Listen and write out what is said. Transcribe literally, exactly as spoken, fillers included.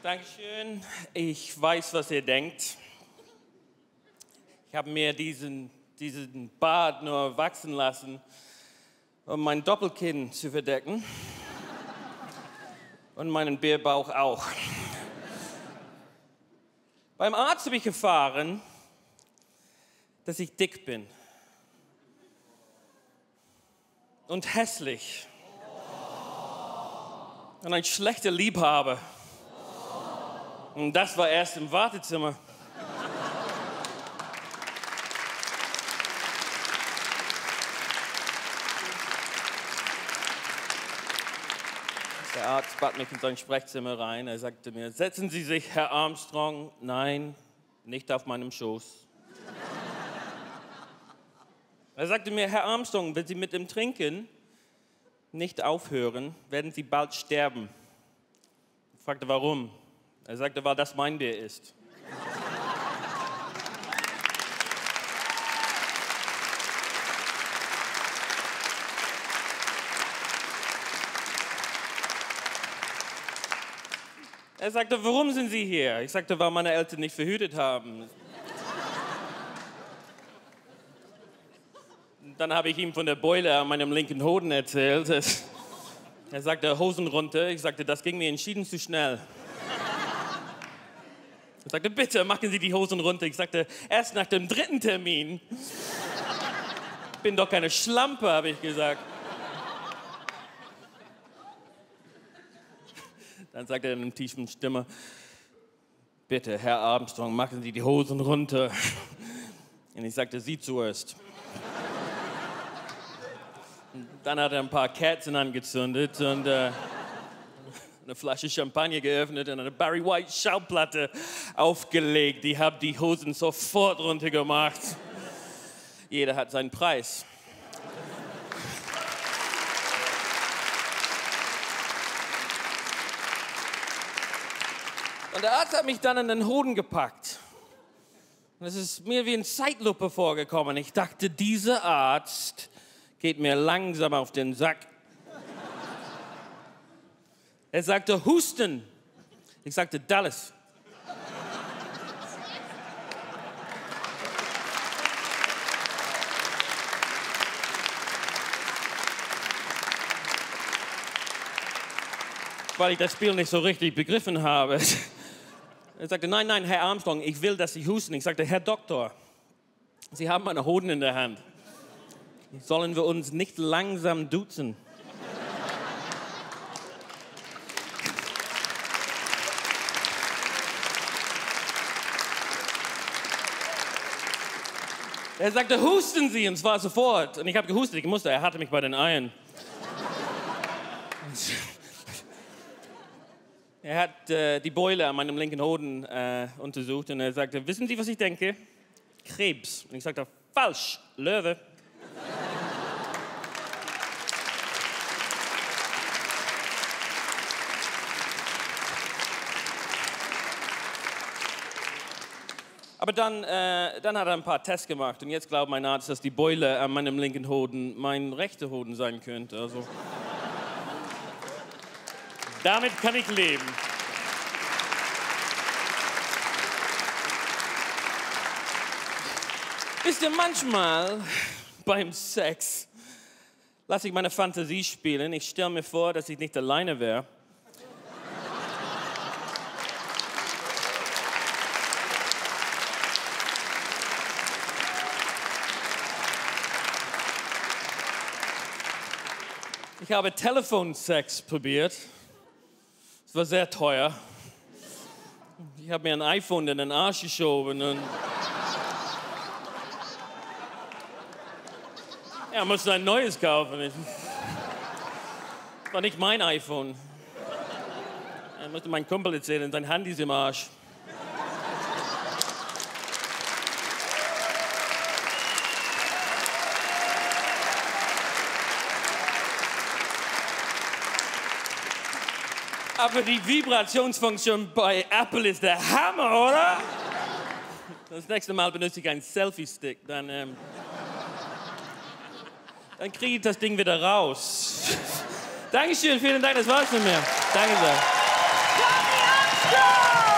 Dankeschön. Ich weiß, was ihr denkt. Ich habe mir diesen, diesen Bart nur wachsen lassen, um mein Doppelkinn zu verdecken. Und meinen Bierbauch auch. Beim Arzt habe ich erfahren, dass ich dick bin. Und hässlich. Und ein schlechter Liebhaber. Und das war erst im Wartezimmer. Der Arzt bat mich in sein Sprechzimmer rein. Er sagte mir, setzen Sie sich, Herr Armstrong. Nein, nicht auf meinem Schoß. Er sagte mir, Herr Armstrong, wenn Sie mit dem Trinken nicht aufhören, werden Sie bald sterben. Ich fragte, warum? Er sagte, weil das mein Bier ist. Er sagte, warum sind Sie hier? Ich sagte, weil meine Eltern nicht verhütet haben. Dann habe ich ihm von der Beule an meinem linken Hoden erzählt. Er sagte, Hosen runter. Ich sagte, das ging mir entschieden zu schnell. Er sagte, bitte, machen Sie die Hosen runter. Ich sagte, erst nach dem dritten Termin. Ich bin doch keine Schlampe, habe ich gesagt. Dann sagte er in einer tiefen Stimme, bitte, Herr Armstrong, machen Sie die Hosen runter. Und ich sagte, Sie zuerst. Und dann hat er ein paar Kerzen angezündet und äh, eine Flasche Champagner geöffnet und eine Barry White Schallplatte aufgelegt. Die haben die Hosen sofort runtergemacht. Jeder hat seinen Preis. Und der Arzt hat mich dann in den Hoden gepackt. Und es ist mir wie in Zeitlupe vorgekommen. Ich dachte, dieser Arzt geht mir langsam auf den Sack. Er sagte, Houston. Ich sagte, Dallas. Weil ich das Spiel nicht so richtig begriffen habe. Er sagte, nein, nein, Herr Armstrong, ich will, dass Sie husten. Ich sagte, Herr Doktor, Sie haben meine Hoden in der Hand. Sollen wir uns nicht langsam duzen? Er sagte, husten Sie, und zwar sofort. Und ich habe gehustet, ich musste, er hatte mich bei den Eiern. Er hat äh, die Beule an meinem linken Hoden äh, untersucht und er sagte, wissen Sie, was ich denke? Krebs. Und ich sagte, falsch, Löwe. Aber dann, äh, dann hat er ein paar Tests gemacht und jetzt glaubt mein Arzt, dass die Beule an meinem linken Hoden mein rechter Hoden sein könnte. Also damit kann ich leben. Wisst ihr, manchmal beim Sex lasse ich meine Fantasie spielen. Ich stelle mir vor, dass ich nicht alleine wäre. Ich habe Telefonsex probiert. Es war sehr teuer. Ich habe mir ein iPhone in den Arsch geschoben und ja, musste ein neues kaufen. Das war nicht mein iPhone. Er musste mein Kumpel erzählen, sein Handy ist im Arsch. Aber die Vibrationsfunktion bei Apple ist der Hammer, oder? Das nächste Mal benutze ich einen Selfie-Stick, dann, ähm, dann kriege ich das Ding wieder raus. Dankeschön, vielen Dank, das war's von mir. Danke sehr. Let's go!